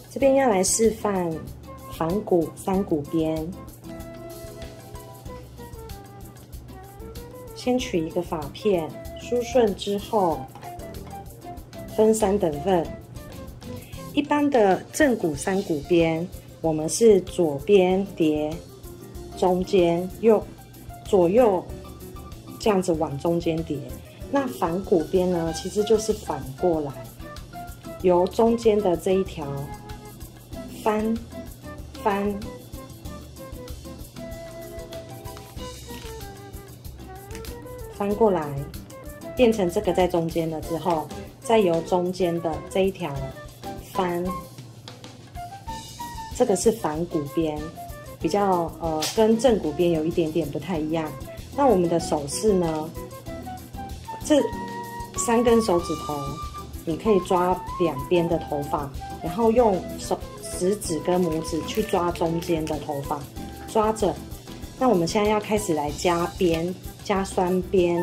这边要来示范反骨三股边。先取一个发片，梳顺之后分3等份。一般的正股三股边，我们是左边叠，中间左右这样子往中间叠。那反股边呢，其实就是反过来，由中间的这一条翻过来，变成这个在中间了之后，再由中间的这一条翻，这个是反股边，比较跟正股边有一点点不太一样。那我们的手势呢，这3根手指头，你可以抓两边的头发，然后用食指跟拇指去抓中间的头发，抓着。那我们现在要开始来加边。加双边，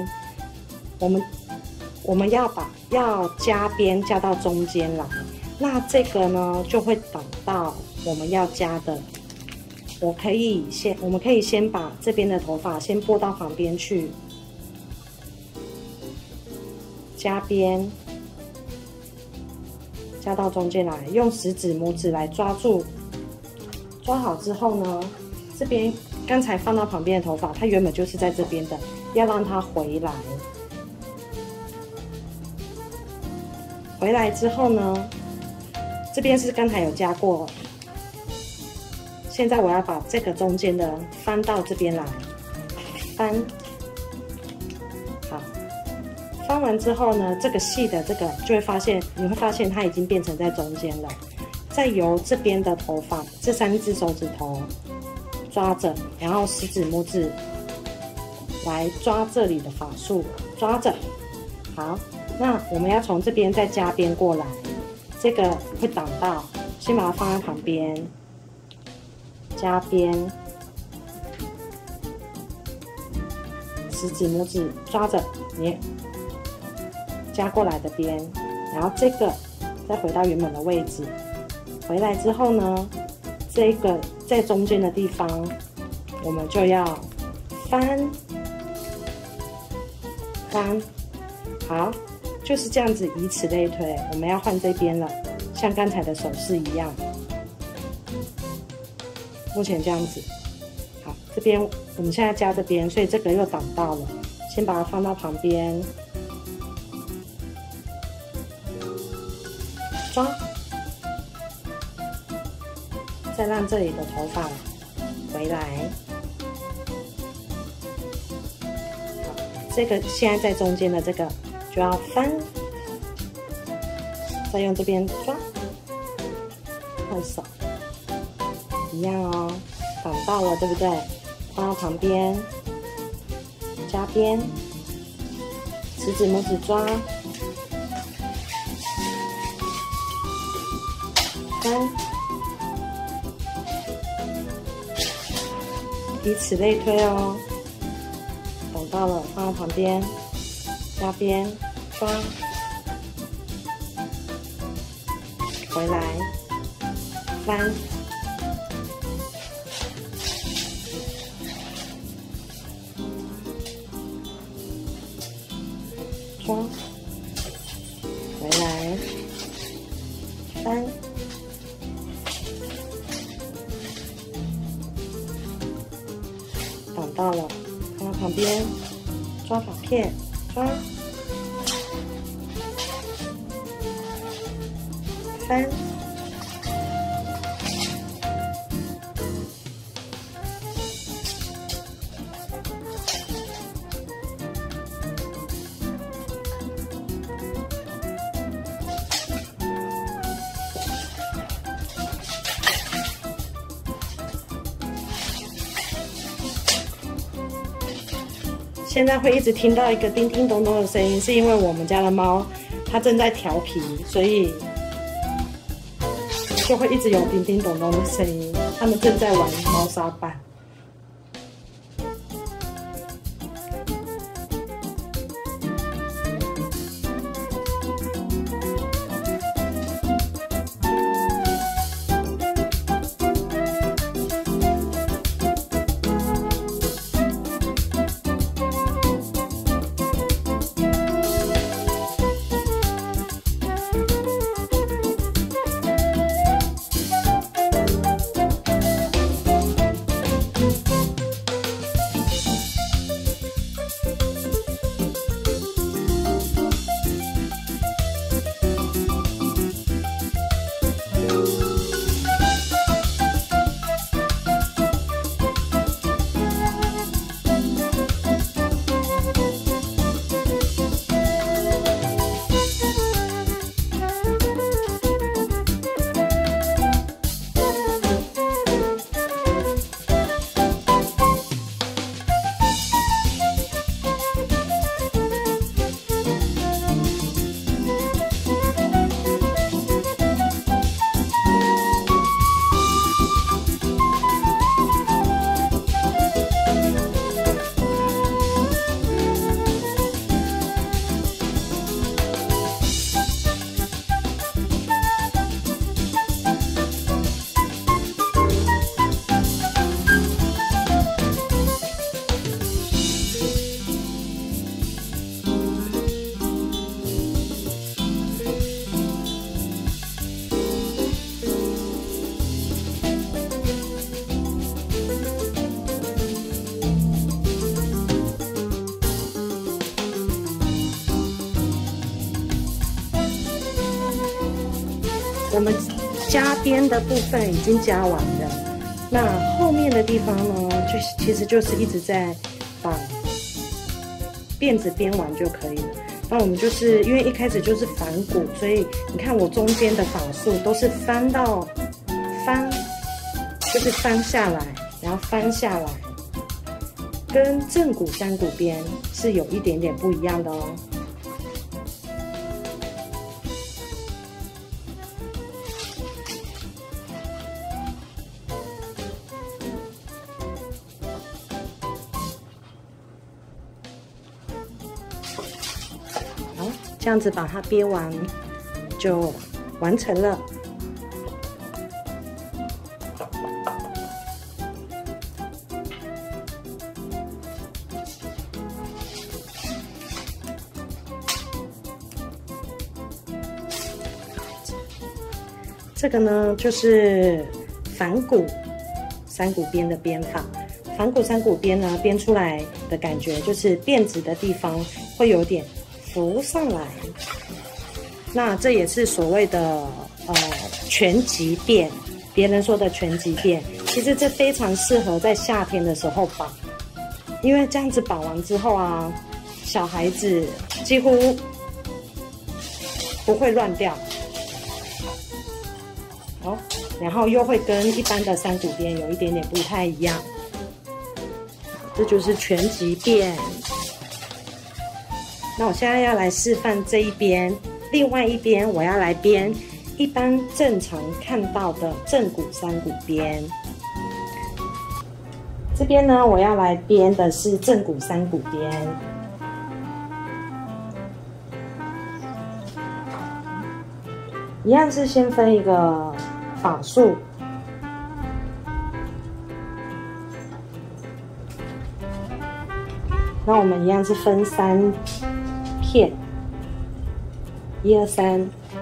我们要加边加到中间来，那这个呢就会挡到我们要加的。我们可以先把这边的头发先拨到旁边去，加边，加到中间来，用食指、拇指来抓住。抓好之后呢，这边刚才放到旁边的头发，它原本就是在这边的。要让它回来，回来之后呢，这边是刚才有加过，现在我要把这个中间的翻到这边来，翻，好，翻完之后呢，这个细的这个就会发现，你会发现它已经变成在中间了，再由这边的头发，这3只手指头抓着，然后食指、拇指。来抓这里的发束，抓着，好，那我们要从这边再加边过来，这个会挡到，先把它放在旁边，加边，食指、拇指抓着你加过来的边，然后这个再回到原本的位置，回来之后呢，这个在中间的地方，我们就要翻。好，就是这样子，以此类推。我们要换这边了，像刚才的手势一样。目前这样子，好，这边我们现在加这边，所以这个又挡到了，先把它放到旁边，抓，再让这里的头发回来。这个现在在中间的这个就要翻，再用这边抓，换手，一样哦，挡到了，对不对？放到旁边，加边，食指、拇指抓，翻，以此类推哦。挡到了，放到旁边，加边，抓，回来，翻，抓，回来，翻，挡到了。放到旁边，抓发片，抓，翻，现在会一直听到一个叮叮咚咚的声音，是因为我们家的猫它正在调皮，所以就会一直有叮叮咚咚的声音。它们正在玩猫砂板。 我们加边的部分已经加完了，那后面的地方呢，其实就是一直在把辫子编完就可以了。那我们就是因为一开始就是反骨，所以你看我中间的法术都是翻，就是翻下来，然后翻下来，跟正骨三股边是有一点点不一样的哦。这样子把它编完就完成了。这个呢就是反骨三股编的编法。反骨三股编呢，编出来的感觉就是辫子的地方会有点浮上来，那这也是所谓的全髻辫，别人说的全髻辫，其实这非常适合在夏天的时候绑，因为这样子绑完之后啊，小孩子几乎不会乱掉，好，然后又会跟一般的三股辫有一点点不太一样，这就是全髻辫。那我现在要来示范这一边，另外一边我要来编一般正常看到的正骨三股编。这边呢，我要来编的是正骨三股编。一样是先分一个法术，那我们一样是分3片，1、2、3。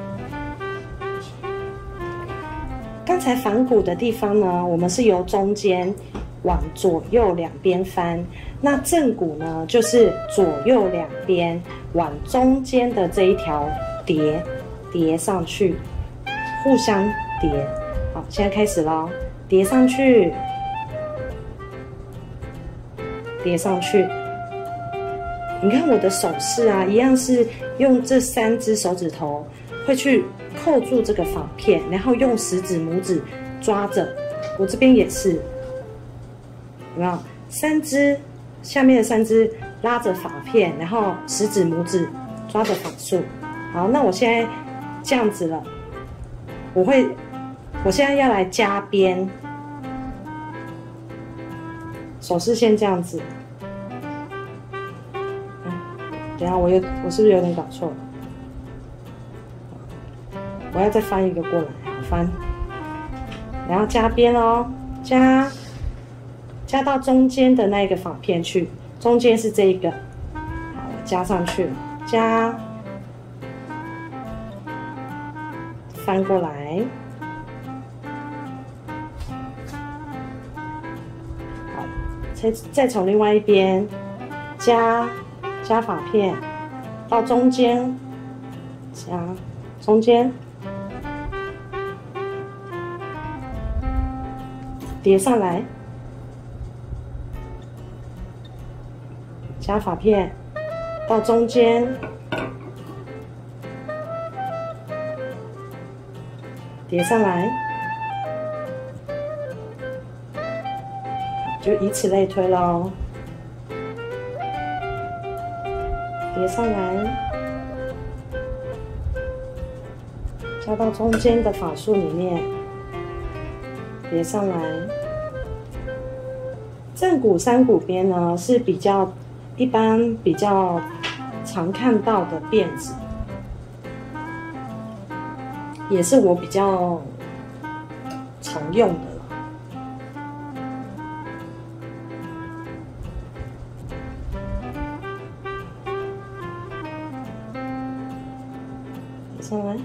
刚才反骨的地方呢，我们是由中间往左右两边翻。那正骨呢，就是左右两边往中间的这一条叠上去，互相叠。好，现在开始咯，叠上去，叠上去。你看我的手势啊，一样是用这3只手指头会去扣住这个发片，然后用食指、拇指抓着。我这边也是，有没有？3只下面的3只拉着发片，然后食指、拇指抓着法术。好，那我现在这样子了，我现在要来加边，手势先这样子。等一下我是不是有点搞错了？我要再翻一个过来，好翻，然后加边哦，加到中间的那个发片去，中间是这一个，好，我加上去，加，翻过来，好，再从另外一边加发片到中间，加中间，叠上来，加发片到中间，叠上来，就以此类推咯。叠上来，加到中间的法术里面，叠上来。正骨三股编呢是一般比较常看到的辫子，也是我比较常用的。上来，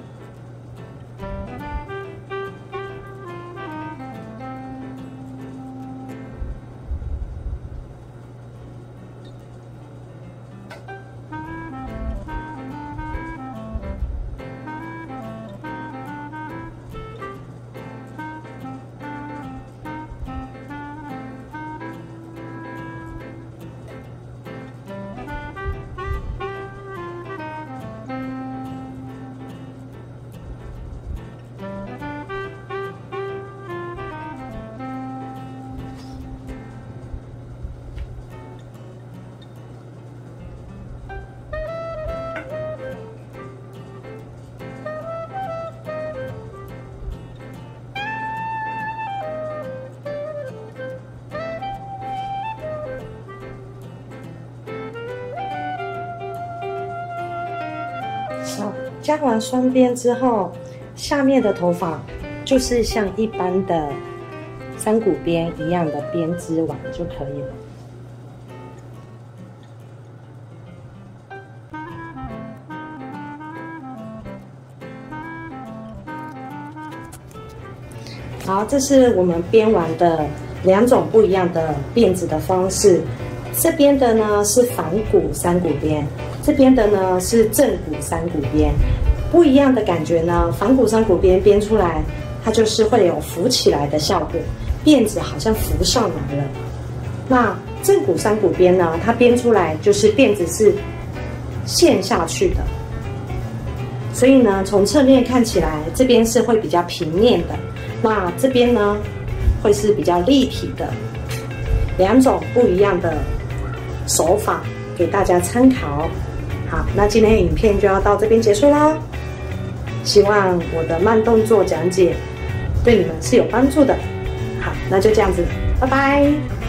好，加完双边之后，下面的头发就是像一般的山谷编一样的编织完就可以了。好，这是我们编完的2种不一样的辫子的方式。这边的呢是反骨山谷编，这边的呢是正骨山谷编。不一样的感觉呢，反骨山谷编编出来，它就是会有浮起来的效果，辫子好像浮上来了。那正骨山谷编呢，它编出来就是辫子是陷下去的，所以呢，从侧面看起来，这边是会比较平面的。那这边呢，会是比较立体的，2种不一样的手法给大家参考。好，那今天的影片就要到这边结束啦。希望我的慢动作讲解对你们是有帮助的。好，那就这样子，拜拜。